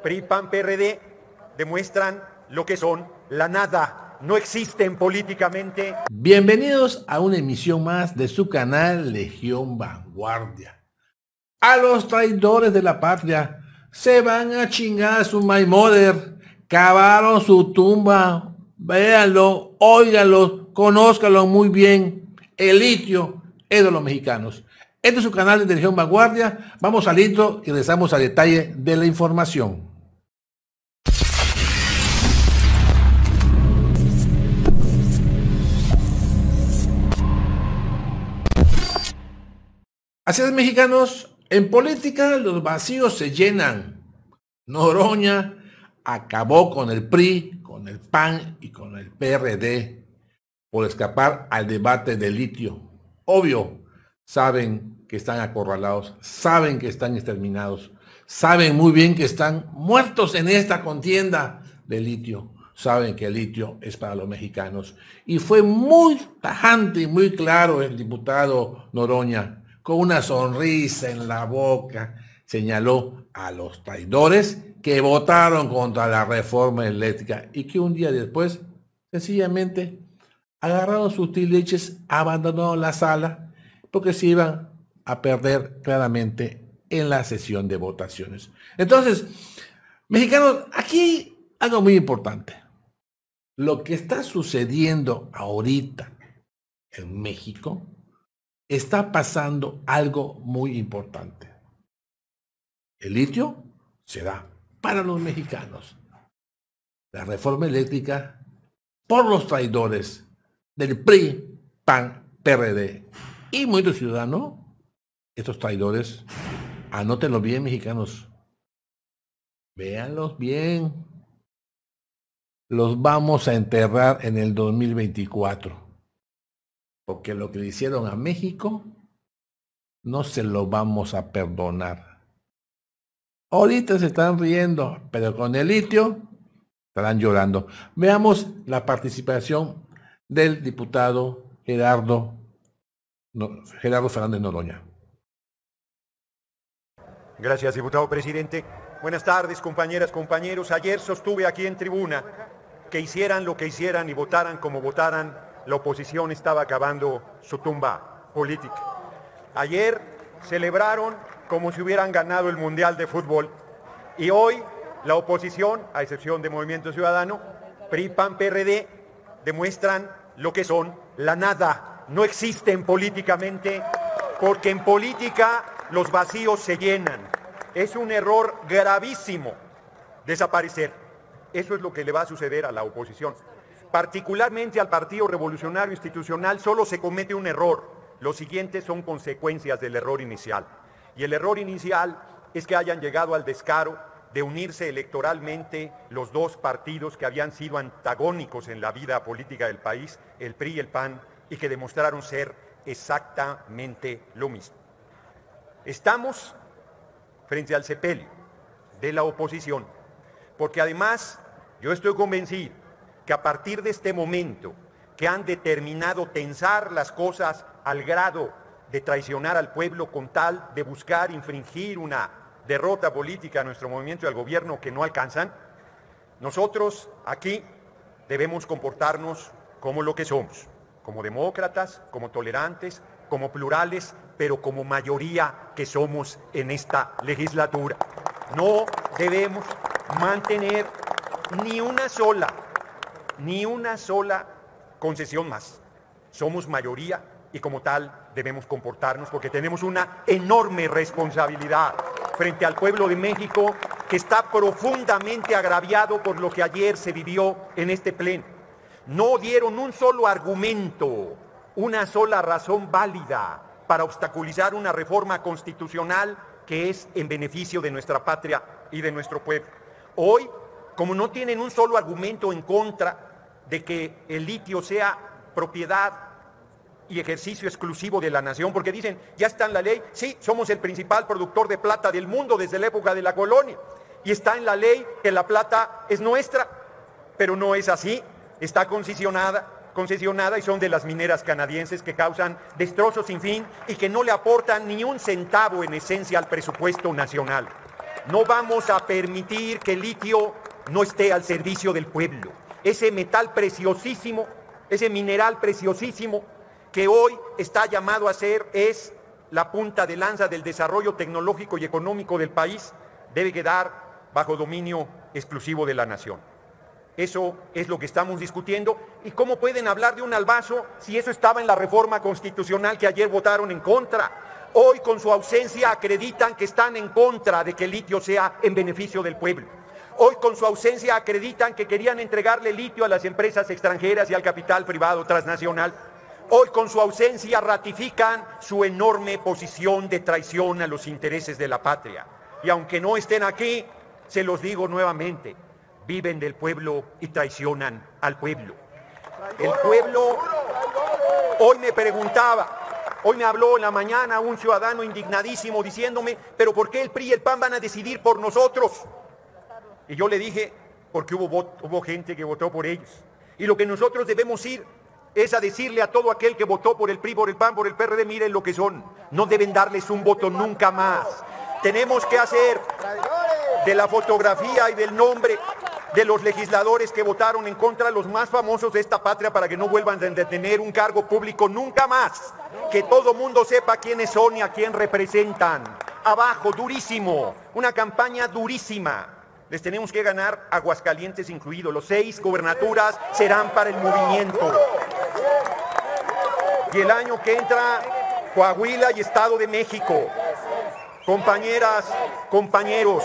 PRI, PAN, PRD demuestran lo que son la nada. No existen políticamente. Bienvenidos a una emisión más de su canal Legión Vanguardia. A los traidores de la patria se van a chingar a su my mother. Cavaron su tumba. Véanlo, óiganlo, conózcanlo muy bien. El litio es de los mexicanos. Este es su canal de Legión Vanguardia. Vamos al intro y regresamos al detalle de la información. Así es, mexicanos, en política los vacíos se llenan. Noroña acabó con el PRI, con el PAN y con el PRD por escapar al debate del litio. Obvio, saben que están acorralados, saben que están exterminados, saben muy bien que están muertos en esta contienda del litio. Saben que el litio es para los mexicanos. Y fue muy tajante y muy claro el diputado Noroña. Con una sonrisa en la boca, señaló a los traidores que votaron contra la reforma eléctrica y que un día después, sencillamente, agarraron sus tiliches, abandonaron la sala, porque se iban a perder claramente en la sesión de votaciones. Entonces, mexicanos, aquí algo muy importante. Lo que está sucediendo ahorita en México, está pasando algo muy importante. El litio será para los mexicanos. La reforma eléctrica por los traidores del PRI, PAN, PRD y muchos ciudadanos. Estos traidores, anótenlo bien, mexicanos. Véanlos bien. Los vamos a enterrar en el 2024. Porque lo que le hicieron a México no se lo vamos a perdonar. Ahorita se están riendo, pero con el litio estarán llorando. Veamos la participación del diputado Gerardo Fernández Noroña. Gracias, diputado presidente. Buenas tardes, compañeras, compañeros. Ayer sostuve aquí en tribuna que hicieran lo que hicieran y votaran como votaran, la oposición estaba acabando su tumba política. Ayer celebraron como si hubieran ganado el Mundial de Fútbol y hoy la oposición, a excepción de Movimiento Ciudadano, PRI, PAN, PRD, demuestran lo que son la nada. No existen políticamente porque en política los vacíos se llenan. Es un error gravísimo desaparecer. Eso es lo que le va a suceder a la oposición. Particularmente al Partido Revolucionario Institucional solo se comete un error. Los siguientes son consecuencias del error inicial. Y el error inicial es que hayan llegado al descaro de unirse electoralmente los dos partidos que habían sido antagónicos en la vida política del país, el PRI y el PAN, y que demostraron ser exactamente lo mismo. Estamos frente al sepelio de la oposición, porque además yo estoy convencido que a partir de este momento que han determinado tensar las cosas al grado de traicionar al pueblo con tal de buscar infringir una derrota política a nuestro movimiento y al gobierno que no alcanzan, nosotros aquí debemos comportarnos como lo que somos, como demócratas, como tolerantes, como plurales, pero como mayoría que somos en esta legislatura. No debemos mantener ni una sola concesión más. Somos mayoría y como tal debemos comportarnos porque tenemos una enorme responsabilidad frente al pueblo de México que está profundamente agraviado por lo que ayer se vivió en este pleno. No dieron un solo argumento, una sola razón válida para obstaculizar una reforma constitucional que es en beneficio de nuestra patria y de nuestro pueblo. Hoy, como no tienen un solo argumento en contra de que el litio sea propiedad y ejercicio exclusivo de la nación, porque dicen, ya está en la ley, sí, somos el principal productor de plata del mundo desde la época de la colonia, y está en la ley que la plata es nuestra, pero no es así, está concesionada y son de las mineras canadienses que causan destrozos sin fin y que no le aportan ni un centavo en esencia al presupuesto nacional. No vamos a permitir que el litio no esté al servicio del pueblo. Ese metal preciosísimo, ese mineral preciosísimo que hoy está llamado a ser, es la punta de lanza del desarrollo tecnológico y económico del país, debe quedar bajo dominio exclusivo de la nación. Eso es lo que estamos discutiendo. ¿Y cómo pueden hablar de un albazo si eso estaba en la reforma constitucional que ayer votaron en contra? Hoy, con su ausencia, acreditan que están en contra de que el litio sea en beneficio del pueblo. Hoy, con su ausencia, acreditan que querían entregarle litio a las empresas extranjeras y al capital privado transnacional. Hoy, con su ausencia, ratifican su enorme posición de traición a los intereses de la patria. Y aunque no estén aquí, se los digo nuevamente, viven del pueblo y traicionan al pueblo. El pueblo, hoy me preguntaba, hoy me habló en la mañana un ciudadano indignadísimo diciéndome, pero ¿por qué el PRI y el PAN van a decidir por nosotros? Y yo le dije, porque hubo gente que votó por ellos. Y lo que nosotros debemos ir es a decirle a todo aquel que votó por el PRI, por el PAN, por el PRD, miren lo que son. No deben darles un voto nunca más. Tenemos que hacer de la fotografía y del nombre de los legisladores que votaron en contra, los más famosos de esta patria, para que no vuelvan a tener un cargo público nunca más. Que todo mundo sepa quiénes son y a quién representan. Abajo, durísimo, una campaña durísima. Les tenemos que ganar, Aguascalientes incluido. Los 6 gubernaturas serán para el movimiento. Y el año que entra, Coahuila y Estado de México. Compañeras, compañeros,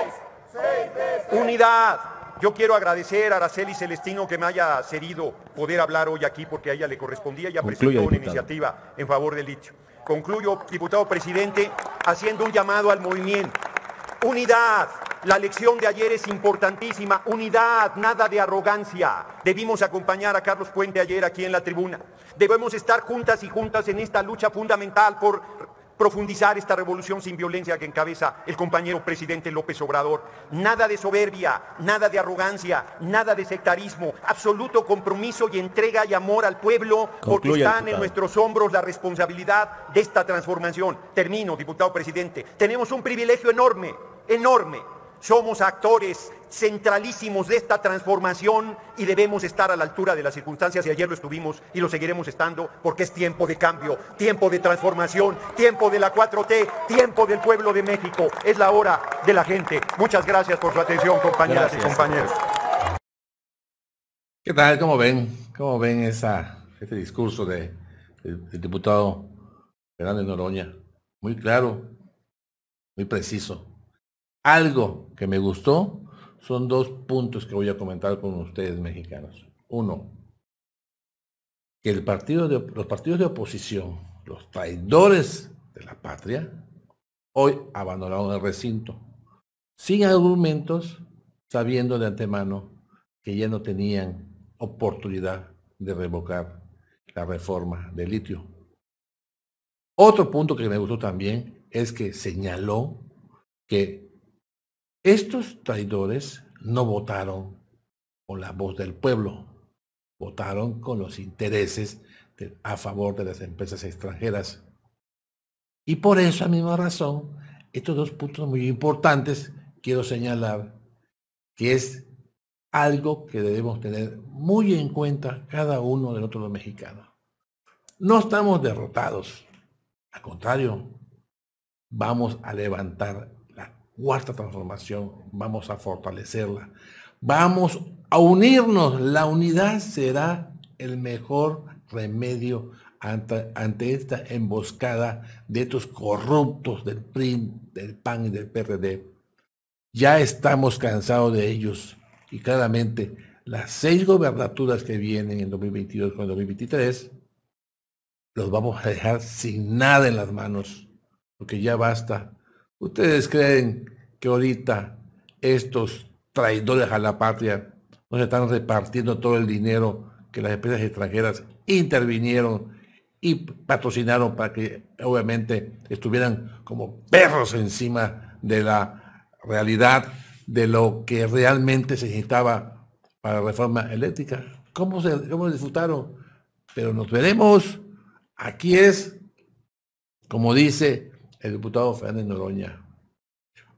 unidad. Yo quiero agradecer a Araceli Celestino que me haya cedido poder hablar hoy aquí, porque a ella le correspondía. Ella presentó una iniciativa en favor del litio. Concluyo, diputado presidente, haciendo un llamado al movimiento. Unidad. La lección de ayer es importantísima. Unidad, nada de arrogancia. Debimos acompañar a Carlos Puente ayer aquí en la tribuna. Debemos estar juntas y juntas en esta lucha fundamental por profundizar esta revolución sin violencia que encabeza el compañero presidente López Obrador. Nada de soberbia, nada de arrogancia, nada de sectarismo. Absoluto compromiso y entrega y amor al pueblo, porque están en nuestros hombros la responsabilidad de esta transformación. Termino, diputado presidente. Tenemos un privilegio enorme, enorme. Somos actores centralísimos de esta transformación y debemos estar a la altura de las circunstancias, y ayer lo estuvimos y lo seguiremos estando, porque es tiempo de cambio, tiempo de transformación, tiempo de la 4T, tiempo del pueblo de México. Es la hora de la gente. Muchas gracias por su atención, compañeras y compañeros. ¿Qué tal? ¿Cómo ven? ¿Cómo ven este discurso del diputado Fernández Noroña? Muy claro, muy preciso. Algo que me gustó son 2 puntos que voy a comentar con ustedes, mexicanos. Uno, que los partidos de oposición, los traidores de la patria, hoy abandonaron el recinto, sin argumentos, sabiendo de antemano que ya no tenían oportunidad de revocar la reforma del litio. Otro punto que me gustó también es que señaló que estos traidores no votaron con la voz del pueblo, votaron con los intereses a favor de las empresas extranjeras. Y por esa misma razón, estos 2 puntos muy importantes, quiero señalar que es algo que debemos tener muy en cuenta cada uno de nosotros los mexicanos. No estamos derrotados, al contrario, vamos a levantar la 4ª transformación, vamos a fortalecerla, vamos a unirnos. La unidad será el mejor remedio ante esta emboscada de estos corruptos del PRI, del PAN y del PRD. Ya estamos cansados de ellos, y claramente las 6 gobernaturas que vienen en 2022 con 2023 los vamos a dejar sin nada en las manos, porque ya basta. ¿Ustedes creen que ahorita estos traidores a la patria nos están repartiendo todo el dinero que las empresas extranjeras intervinieron y patrocinaron para que obviamente estuvieran como perros encima de la realidad de lo que realmente se necesitaba para la reforma eléctrica? ¿Cómo disfrutaron? Pero nos veremos. Aquí es, como dice el diputado Fernández Noroña,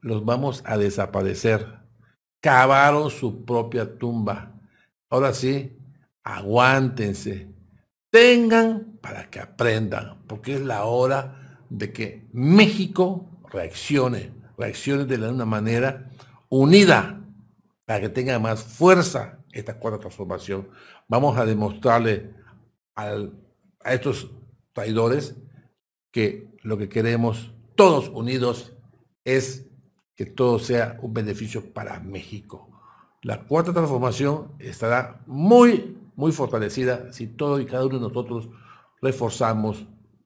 los vamos a desaparecer. Cavaron su propia tumba. Ahora sí, aguántense. Tengan para que aprendan, porque es la hora de que México reaccione de una manera unida, para que tenga más fuerza esta cuarta transformación. Vamos a demostrarle a estos traidores que lo que queremos todos unidos es que todo sea un beneficio para México. La cuarta transformación estará muy fortalecida si todos y cada uno de nosotros reforzamos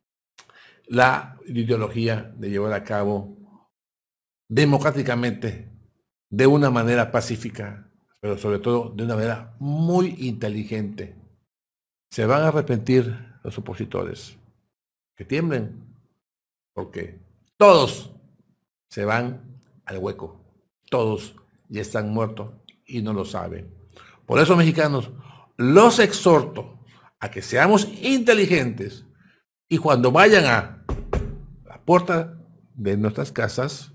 la ideología de llevar a cabo democráticamente, de una manera pacífica, pero sobre todo de una manera muy inteligente. Se van a arrepentir los opositores. Que tiemblen, porque todos se van al hueco. Todos ya están muertos y no lo saben. Por eso, mexicanos, los exhorto a que seamos inteligentes y cuando vayan a la puerta de nuestras casas,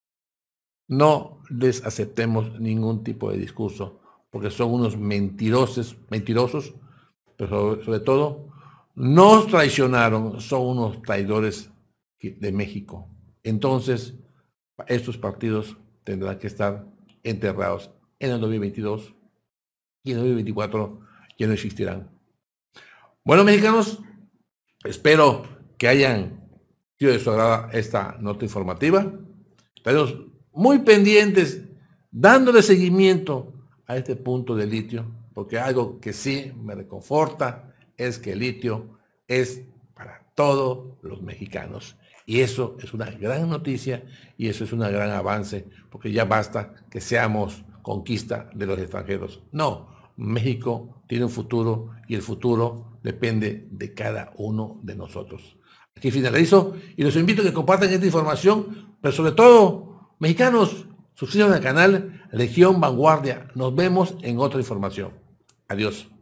no les aceptemos ningún tipo de discurso, porque son unos mentirosos, pero sobre todo, nos traicionaron, son unos traidores de México. Entonces, estos partidos tendrán que estar enterrados en el 2022 y en el 2024 ya no existirán. Bueno, mexicanos, espero que hayan sido de su agrado esta nota informativa. Estaremos muy pendientes, dándole seguimiento a este punto de litio, porque algo que sí me reconforta es que el litio es para todos los mexicanos. Y eso es una gran noticia y eso es un gran avance, porque ya basta que seamos conquista de los extranjeros. No, México tiene un futuro y el futuro depende de cada uno de nosotros. Aquí finalizo y los invito a que compartan esta información, pero sobre todo, mexicanos, suscríbanse al canal Legión Vanguardia. Nos vemos en otra información. Adiós.